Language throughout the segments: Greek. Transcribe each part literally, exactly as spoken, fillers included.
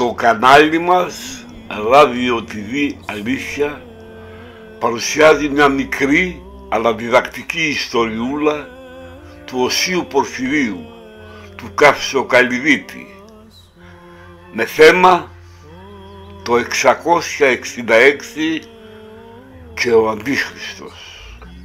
Το κανάλι μας, Ράδιο τι βι Αλήθεια, παρουσιάζει μια μικρή αλλά διδακτική ιστοριούλα του Οσίου Πορφυρίου, του Καυσοκαλυδίτη, με θέμα το εξακόσια εξήντα έξι και ο Αντίχριστος.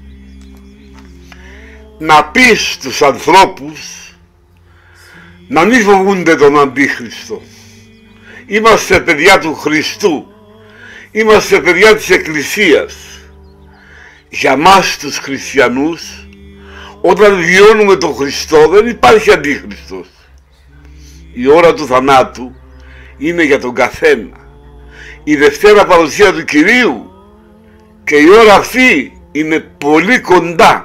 Να πεις στους ανθρώπους να μην φοβούνται τον Αντίχριστο. Είμαστε παιδιά του Χριστού, είμαστε παιδιά της Εκκλησίας. Για μας τους χριστιανούς, όταν βιώνουμε τον Χριστό, δεν υπάρχει Αντίχριστος. Η ώρα του θανάτου είναι για τον καθένα. Η Δευτέρα παρουσία του Κυρίου και η ώρα αυτή είναι πολύ κοντά.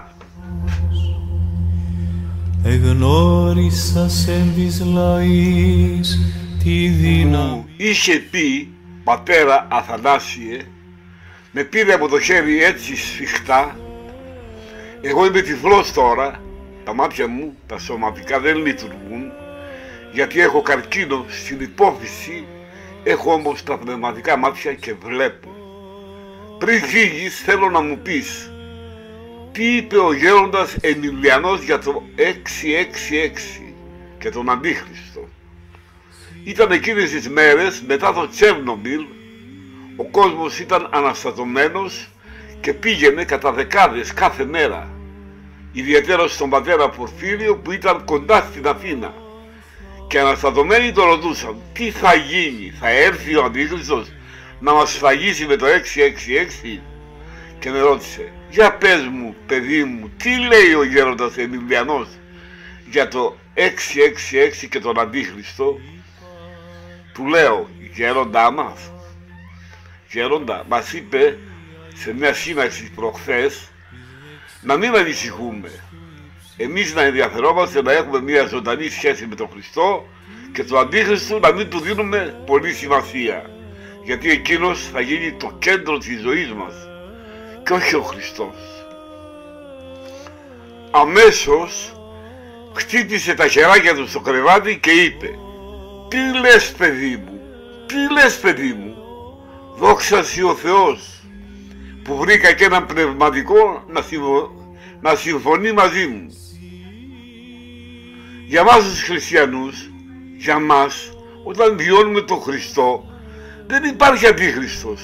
Εγνώρισας εν της λαής τη δύναμη. Είχε πει, πατέρα Αθανάσιε, με πήρε από το χέρι έτσι σφιχτά. Εγώ είμαι τυφλός τώρα, τα μάτια μου, τα σωματικά δεν λειτουργούν, γιατί έχω καρκίνο στην υπόφυση, έχω όμως τα πνευματικά μάτια και βλέπω. Πριν φύγεις θέλω να μου πεις, τι είπε ο γέροντας Εμιλιανός για το εξακόσια εξήντα έξι και τον Αντίχριστο. Ήταν εκείνες τις μέρες μετά το Τσέρνομπιλ, ο κόσμος ήταν αναστατωμένος και πήγαινε κατά δεκάδες κάθε μέρα, ιδιαίτερα στον πατέρα Πορφύριο που ήταν κοντά στην Αθήνα, και αναστατωμένοι το ρωτούσαν τι θα γίνει, θα έρθει ο Αντίχριστος να μας σφαγίσει με το εξακόσια εξήντα έξι, και με ρώτησε, για πες μου παιδί μου, τι λέει ο γέροντας Εμιλιανός για το εξακόσια εξήντα έξι και τον Αντίχριστο. Του λέω, γέροντά μας, γέροντα, μας είπε σε μια σύναξη προχθές να μην ανησυχούμε, εμείς να ενδιαφερόμαστε να έχουμε μια ζωντανή σχέση με τον Χριστό και το Αντίχριστο να μην του δίνουμε πολύ σημασία, γιατί εκείνος θα γίνει το κέντρο της ζωής μας και όχι ο Χριστός. Αμέσως χτύπησε τα χεράκια του στο κρεβάτι και είπε, τι λες παιδί μου, τι λες παιδί μου, δόξα σοι ο Θεός που βρήκα και έναν πνευματικό να, συμφω... να συμφωνεί μαζί μου. Για μας τους χριστιανούς, για μας, όταν βιώνουμε τον Χριστό, δεν υπάρχει Αντίχριστος.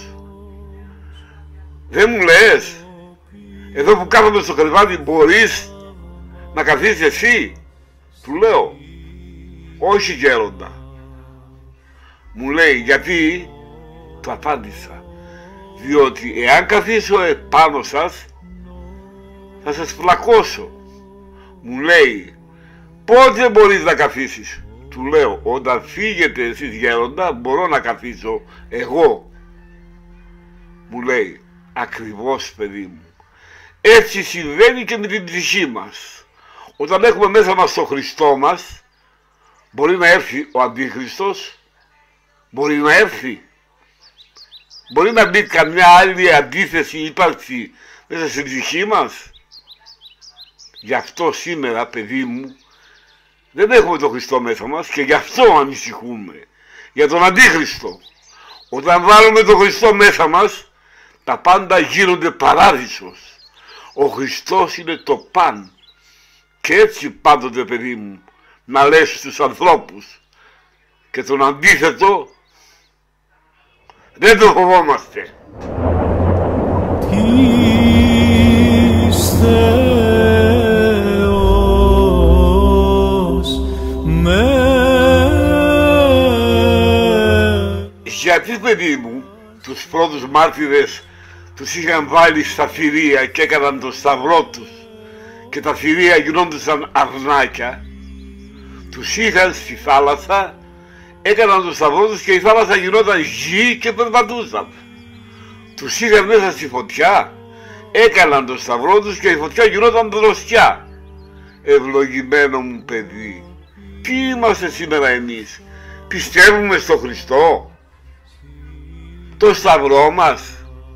Δεν μου λες, εδώ που κάθομαι στο κρεβάτι μπορείς να καθίσεις εσύ? Του λέω, όχι γέροντα. Μου λέει, γιατί? Του απάντησα, διότι εάν καθίσω επάνω σας θα σας πλακώσω. Μου λέει, πότε μπορείς να καθίσεις? Του λέω, όταν φύγετε εσείς γέροντα μπορώ να καθίσω εγώ. Μου λέει, ακριβώς παιδί μου, έτσι συμβαίνει και με την ψυχή μας. Όταν έχουμε μέσα μας τον Χριστό μας, μπορεί να έρθει ο Αντίχριστος, μπορεί να έρθει, μπορεί να μπει καμιά άλλη αντίθεση ύπαρξη μέσα στην ψυχή μας. Γι' αυτό σήμερα παιδί μου δεν έχουμε τον Χριστό μέσα μας και γι' αυτό ανησυχούμε για τον Αντίχριστο. Όταν βάλουμε τον Χριστό μέσα μας, τα πάντα γίνονται παράδεισος. Ο Χριστός είναι το παν. Και έτσι πάντοτε παιδί μου να λες στους ανθρώπους, και τον αντίθετο δεν το φοβόμαστε. Γιατί παιδί μου τους πρώτους μάρτυρες τους είχαν βάλει στα θηρία και έκαναν το σταυρό τους και τα θηρία γινόντουσαν αρνάκια, τους είχαν στη θάλασσα, έκαναν το σταυρό τους και η θάλασσα γινόταν γη και περπατούσαν. Τους είχαν μέσα στη φωτιά, έκαναν το σταυρό τους και η φωτιά γινόταν δροσιά. Ευλογημένο μου παιδί, τι είμαστε σήμερα εμείς? Πιστεύουμε στο Χριστό, το σταυρό μας?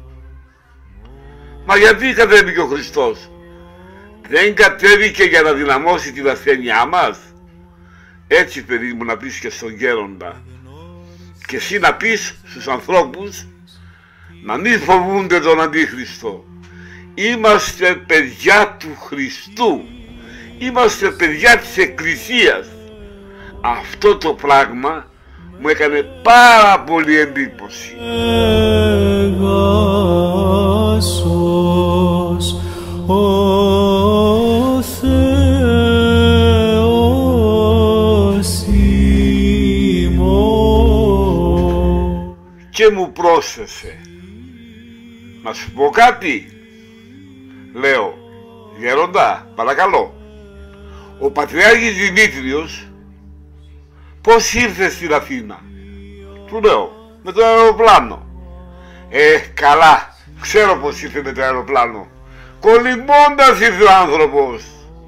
Μα γιατί κατέβηκε ο Χριστός? Δεν κατέβηκε για να δυναμώσει την ασθένειά μας? Έτσι παιδί μου να πεις και στον γέροντα, Και εσύ να πεις στους ανθρώπους να μην φοβούνται τον Αντίχριστο. Είμαστε παιδιά του Χριστού. Είμαστε παιδιά της Εκκλησίας. Αυτό το πράγμα μου έκανε πάρα πολύ εντύπωση. Εγάσος ο Θεός ημών. Και μου πρόσθεσε, να σου πω κάτι. Λέω, γέροντα, παρακαλώ, ο Πατριάρχης Δημήτριος πώς ήρθε στην Αθήνα? Του λέω, με το αεροπλάνο. Ε, καλά, ξέρω πως ήρθε με το αεροπλάνο. Κολυμπώντας ήρθε ο άνθρωπος.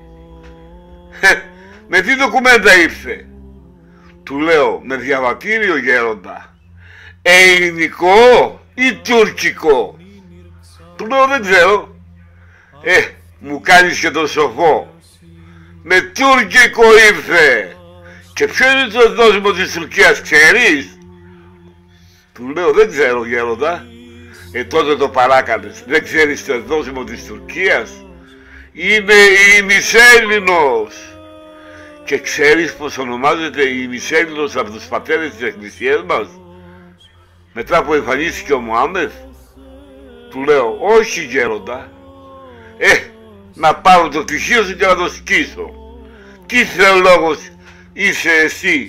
Με τι ντοκουμέντα ήρθε? Του λέω, με διαβατήριο, γέροντα. Ελληνικό ή τουρκικό? Του λέω, δεν ξέρω. Ε, μου κάνεις και το σοφό. Με τουρκικό ήρθε. Και ποιο είναι το εθνόσημο της Τουρκίας, ξέρεις? Του λέω, δεν ξέρω, γέροντα. Ε, τότε το παράκανες. Δεν ξέρεις το εθνόσημο της Τουρκίας? Είναι η ημισέλληνος. Και ξέρεις πως ονομάζεται η ημισέλληνος από τους πατέρες της Εκκλησίας μας, μετά που εμφανίστηκε ο Μωάμεθ? Του λέω, όχι, γέροντα. Ε, να πάρω το πτυχίο σου και να το σκίσω. Τι θεολόγος είσαι εσύ?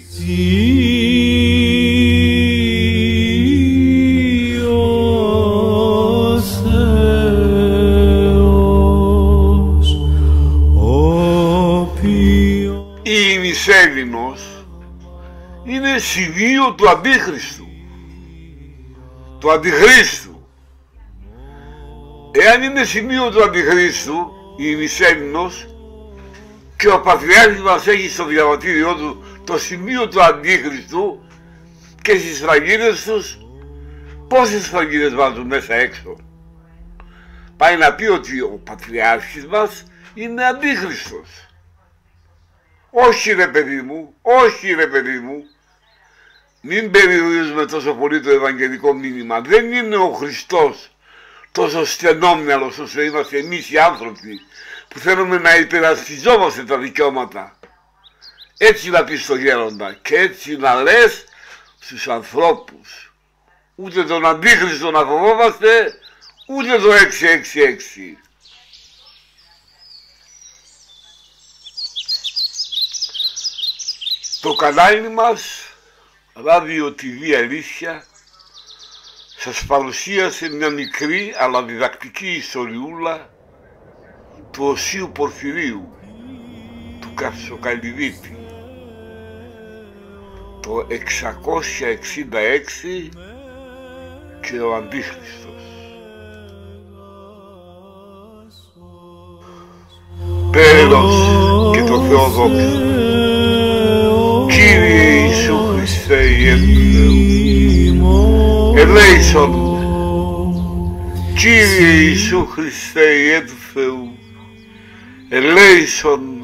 Η ημισέλληνος είναι σημείο του Αντίχριστου. Του Αντιχρίστου. Εάν είναι σημείο του Αντιχρίστου η ημισέλληνος, και ο Πατριάρχης μας έχει στο διαβατήριό του το σημείο του Αντίχριστου και στις σφραγίδες τους, πόσες σφραγίδες βάζουν μέσα έξω? Πάει να πει ότι ο Πατριάρχης μας είναι Αντίχριστος. Όχι ρε παιδί μου, όχι ρε παιδί μου, μην περιορίζουμε τόσο πολύ το ευαγγελικό μήνυμα. Δεν είναι ο Χριστός τόσο στενόμυαλος όσο είμαστε εμείς οι άνθρωποι που θέλουμε να υπερασπιζόμαστε τα δικαιώματα. Έτσι να πεις στο γέροντα και έτσι να λες στους ανθρώπους. Ούτε τον Αντίχριστο να φοβόμαστε, ούτε το έξι έξι έξι. Το κανάλι μας, Ράδιο τι βι Αλήθεια, σας παρουσίασε μια μικρή αλλά διδακτική ιστοριούλα του Οσίου Πορφυρίου, του Καυσοκαλλιδίτη, το εξακόσια εξήντα έξι και ο Αντίχριστος. Τέλος και το Θεό δόξα. Κύριε Ιησού Χριστέ, Ιε του Θεού, ελέησον. Κύριε Ιησού Χριστέ, Ιε του Θεού, ελέησον.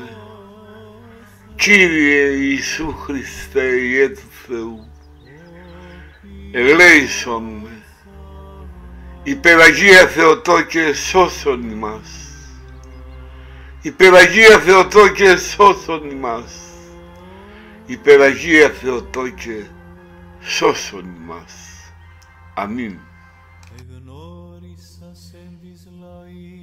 Κύριε Ιησού Χριστέ, Ιε του Θεού, ελέησον. Υπεραγία Θεοτόκε, σώσον ημάς. Υπεραγία Θεοτόκε, σώσον ημάς. Υπεραγία Θεοτόκε, σώσον ημάς. Αμήν.